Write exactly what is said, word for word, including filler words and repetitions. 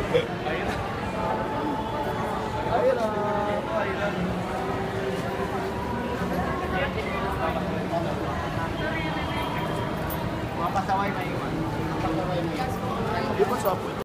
Ayun na. Mga pasaway may iwan. Pasaway may iwan. Di ba sa